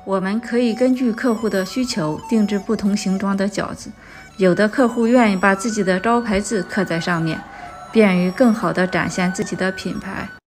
我们可以根据客户的需求定制不同形状的饺子，有的客户愿意把自己的招牌字刻在上面，便于更好地展现自己的品牌。